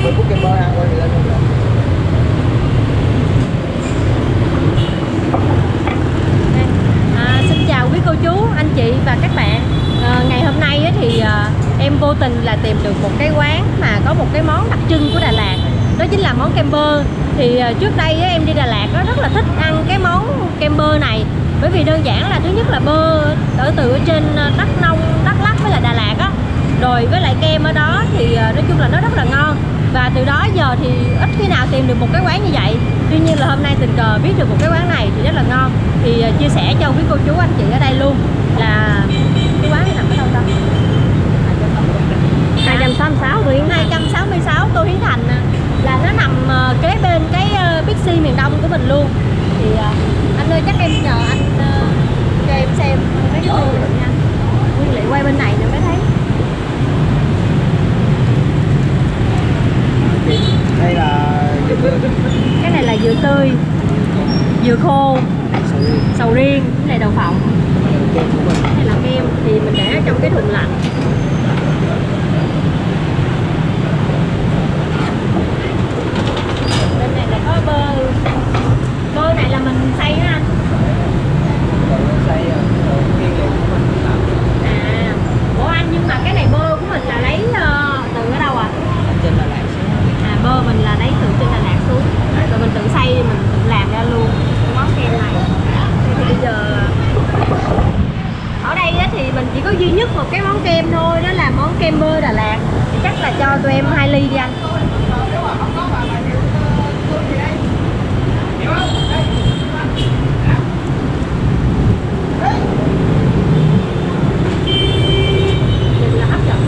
bữa bút kem bơ ăn qua thì lên luôn rồi. Xin chào quý cô chú, anh chị và các bạn. Ngày hôm nay thì em vô tình là tìm được một cái quán mà có một cái món đặc trưng của Đà Lạt. Đó chính là món kem bơ. Thì trước đây em đi Đà Lạt rất là thích ăn cái món kem bơ này. Bởi vì đơn giản là thứ nhất là bơ từ trên Đắk Nông, Đắk Lắk với là Đà Lạt á. Rồi với lại kem ở đó thì nói chung là nó rất là ngon. Và từ đó giờ thì ít khi nào tìm được một cái quán như vậy. Tuy nhiên là hôm nay tình cờ biết được một cái quán này thì rất là ngon. Thì chia sẻ cho quý cô chú anh chị ở đây luôn là cái quán này nằm ở đâu ta? 266 Tô Hiến Thành, là nó nằm kế bên cái Bixi miền Đông của mình luôn. Thì anh ơi, chắc em nhờ anh cho em xem mấy cái nguyên liệu nha. Nguyên liệu quay bên này nè mới thấy. Đây là Cái này là dừa tươi, dừa khô, sầu riêng, cái này đậu phộng. Cái này là kem thì mình để ở trong cái thùng lạnh. Bên này là có bơ. Bơ này là mình xay hả anh? xay nguyên liệu của mình làm. Ủa anh, nhưng mà cái này bơ của mình là lấy từ ở đâu à? Trên Đà Lạt xuống. Bơ mình là lấy từ trên Đà Lạt xuống. Rồi mình tự xay, mình tự làm ra luôn cái món kem này. Thì bây giờ ở đây thì mình chỉ có duy nhất một cái món kem thôi, đó là món kem bơ Đà Lạt. Thì chắc là cho tụi em 2 ly đi anh. Nhìn là hấp dẫn.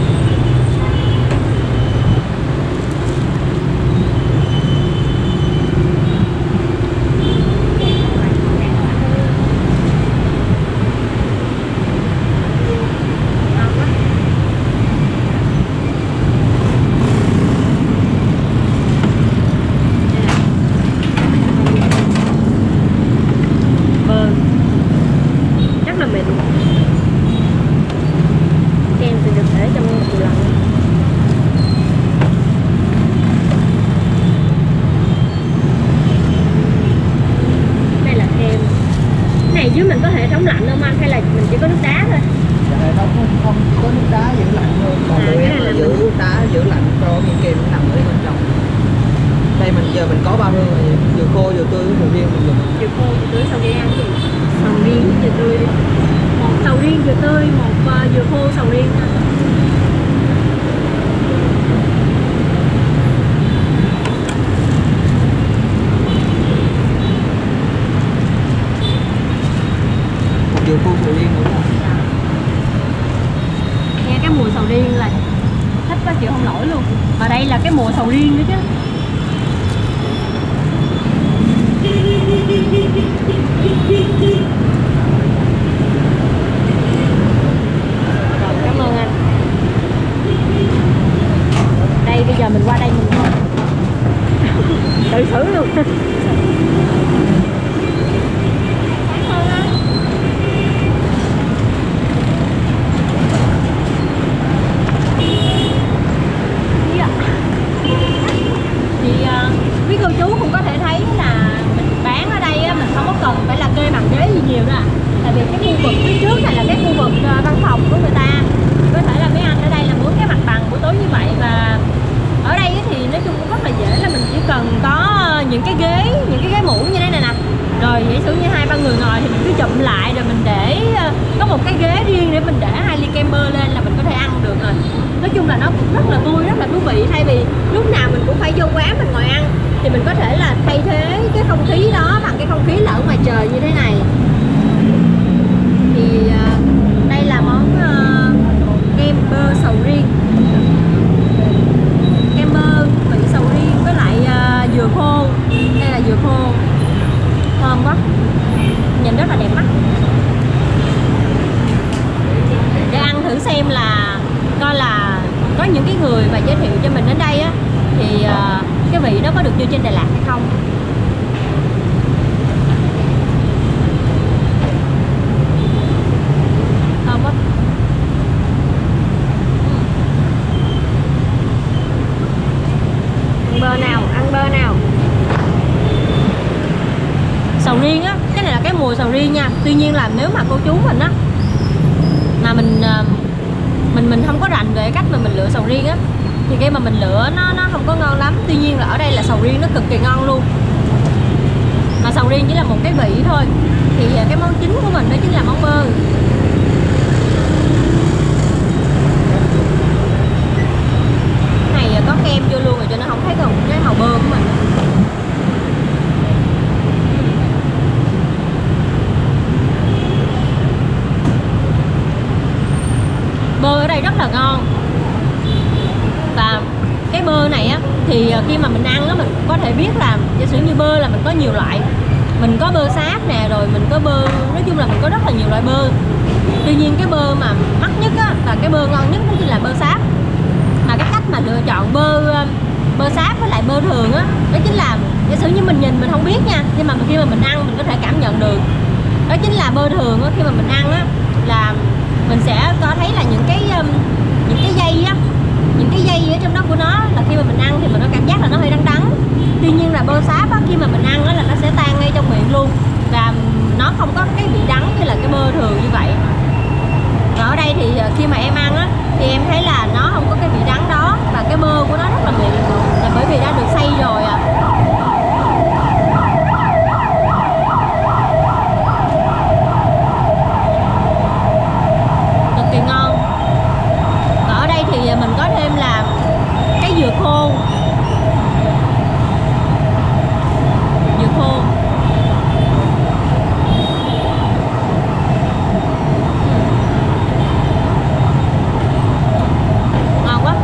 Dưới mình có hệ thống lạnh không anh, hay là mình chỉ có nước đá thôi? Hệ thống không có nước đá giữ lạnh thôi. Còn tụi em là giữ nước đá giữ lạnh cho miếng kem nó nằm ở bên trong. Đây giờ mình có 3 hương rồi, dừa khô, dừa tươi, sầu riêng mình dùng. Dừa khô, dừa tươi, sầu riêng ăn gì? Sầu riêng, dừa tươi. Một sầu riêng dừa tươi, một dừa khô sầu riêng. Dừa khô sầu riêng đúng không? Nghe cái mùi sầu riêng là thích quá chịu không nổi luôn. Mà đây là cái mùa sầu riêng nữa chứ. Rồi, cảm ơn anh. Đây bây giờ mình qua đây mình tự thử luôn. Quý cô chú cũng có thể thấy là mình bán ở đây mình không có cần phải là kê bàn ghế gì nhiều nữa à. Tại vì cái khu vực phía trước này là cái khu vực văn phòng của người ta. Có thể là mấy anh ở đây là mướn cái mặt bằng buổi tối như vậy. Và ở đây thì nói chung cũng rất là dễ, là mình chỉ cần có những cái ghế mũ như thế này nè. Rồi giả sử như 2-3 người ngồi thì mình cứ chụm lại, rồi mình để có một cái ghế riêng để mình để 2 ly kem bơ lên là mình có thể ăn được rồi. Nói chung là nó cũng rất là vui, rất là thú vị. Thay vì lúc nào mình cũng phải vô quán mình ngồi ăn thì mình có thể là thay thế cái không khí đó bằng cái không khí là ở ngoài trời như thế này. Thì đây là món kem bơ sầu riêng. Kem bơ vị sầu riêng với lại dừa khô. Đây là dừa khô, thơm quá, nhìn rất là đẹp mắt. Để ăn thử xem là coi là có những cái người mà giới thiệu cho mình đến đây á thì cái vị nó có được như trên Đà Lạt hay không. Thơm quá. sầu riêng nha. Tuy nhiên là nếu mà cô chú mình á mà mình không có rành về cách mà mình lựa sầu riêng á thì cái mà mình lựa nó không có ngon lắm. Tuy nhiên là ở đây là sầu riêng nó cực kỳ ngon luôn, mà sầu riêng chỉ là một cái vị thôi. Thì cái món chính của mình đó chính là món bơ. Cái này có kem vô luôn rồi cho nên không thấy còn cái màu bơ của mình. Bơ ở đây rất là ngon. Và cái bơ này á thì khi mà mình ăn á mình có thể biết là giả sử như bơ là mình có nhiều loại. Mình có bơ sáp nè, rồi mình có bơ, nói chung là mình có rất là nhiều loại bơ. Tuy nhiên cái bơ mà mắc nhất á và cái bơ ngon nhất đó chính là bơ sáp. Mà cái cách mà lựa chọn bơ sáp với lại bơ thường á, đó chính là giả sử như mình nhìn mình không biết nha, nhưng mà khi mà mình ăn mình có thể cảm nhận được. Đó chính là bơ thường á, khi mà mình ăn á là mình sẽ có thấy là những cái dây á, những cái dây ở trong đó của nó là khi mà mình ăn thì mình có cảm giác là nó hơi đắng đắng. Tuy nhiên là bơ sáp á, khi mà mình ăn á là nó sẽ tan ngay trong miệng luôn và nó không có cái vị đắng như là cái bơ thường như vậy. Và ở đây thì khi mà em ăn á thì em thấy là nó không có cái vị đắng đó và cái bơ của nó rất là mịn, là bởi vì đã được xay rồi à. Cực kỳ ngon. Và ở đây thì mình có thêm là cái dừa khô. Dừa khô. Ngon quá.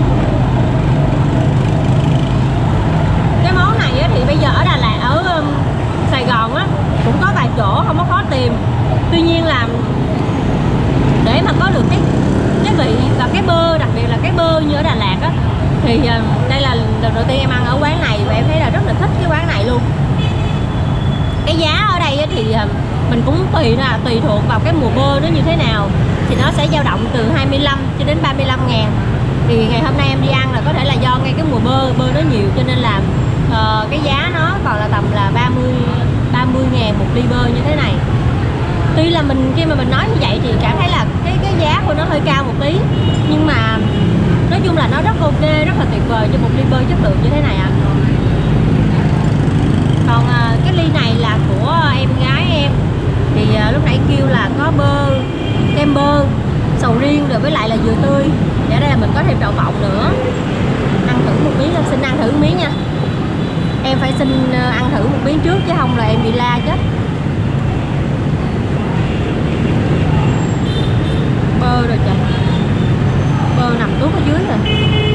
Cái món này á, thì bây giờ ở Đà Lạt, ở Sài Gòn á cũng có vài chỗ, không có khó tìm. Tuy nhiên là để mà có được cái vị và cái bơ, đặc biệt là cái bơ như ở Đà Lạt á, thì đây là lần đầu tiên em ăn ở quán này và em thấy là rất là thích cái quán này luôn. Cái giá ở đây á thì mình cũng tùy thuộc vào cái mùa bơ nó như thế nào, thì nó sẽ dao động từ 25 cho đến 35 ngàn. Thì ngày hôm nay em đi ăn là có thể là do ngay cái mùa bơ nó nhiều cho nên là cái giá nó còn là tầm là 30 ngàn một ly bơ như thế này. Tuy là khi mà mình nói như vậy thì cảm thấy là cái giá của nó hơi cao một tí, nhưng mà nói chung là nó rất ok, rất là tuyệt vời cho một ly bơ chất lượng như thế này ạ. Còn cái ly này là của em gái em, thì lúc nãy kêu là có bơ, kem bơ, sầu riêng rồi với lại là dừa tươi. Để đây là mình có thêm đậu phộng nữa. Ăn thử một miếng, xin ăn thử một miếng nha. Em phải xin ăn thử một miếng trước chứ không là em bị la chết. Bơ rồi trời, bơ nằm tuốt ở dưới rồi.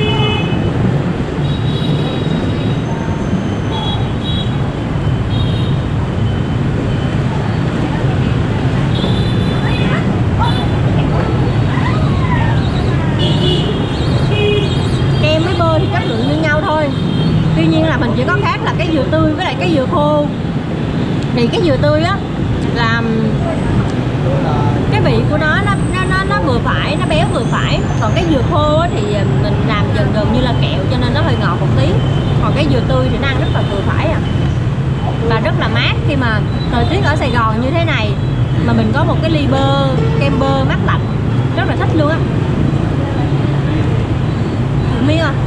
Kem với bơ thì chất lượng như nhau thôi. Tuy nhiên là mình chỉ có khác là cái dừa tươi với lại cái dừa khô. Thì cái dừa tươi á là cái vị của nó vừa phải, nó béo vừa phải. Còn cái dừa khô á thì mình làm gần như là kẹo cho nên nó hơi ngọt một tí. Còn cái dừa tươi thì nó ăn rất là vừa phải à. Và rất là mát khi mà thời tiết ở Sài Gòn như thế này mà mình có một cái ly bơ, kem bơ mát lạnh, rất là thích luôn á. Một miếng à.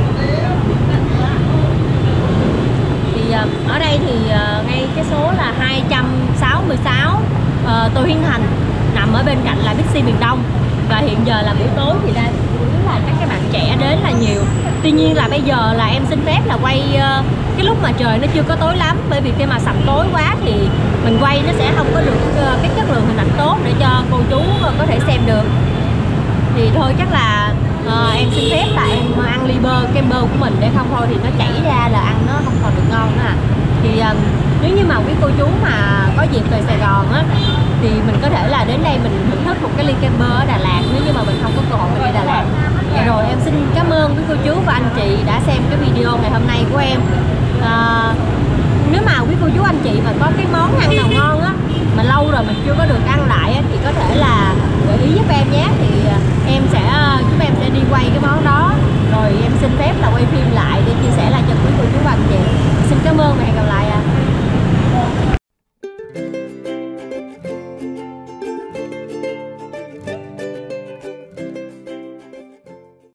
Thì ở đây thì ngay cái số là 266 Tô Hiến Thành, nằm ở bên cạnh là Bixi miền Đông. Và hiện giờ là buổi tối thì đây là các bạn trẻ đến là nhiều. Tuy nhiên là bây giờ là em xin phép là quay cái lúc mà trời nó chưa có tối lắm, bởi vì khi mà sập tối quá thì mình quay nó sẽ không có được cái chất lượng hình ảnh tốt để cho cô chú có thể xem được. Thì thôi chắc là em xin phép là em ăn ly bơ, kem bơ của mình, để không thôi thì nó chảy ra là ăn nó không còn được ngon nữa à. Thì nếu như mà quý cô chú mà có dịp về Sài Gòn á thì mình có thể là đến đây mình thưởng thức một cái ly kem bơ ở Đà Lạt, nếu như mà mình không có cơ hội mình đi Đà Lạt. Và rồi em xin cảm ơn quý cô chú và anh chị đã xem cái video ngày hôm nay của em. Nếu mà quý cô chú anh chị mà có cái món ăn nào ngon á mà lâu rồi mình chưa có được ăn lại á,